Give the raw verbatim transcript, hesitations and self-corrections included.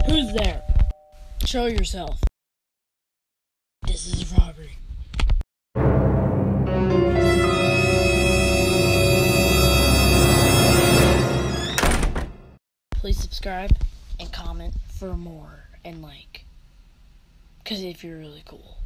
Who's there? Show yourself. This is Robbery. Please subscribe and comment for more and like, because if you're really cool.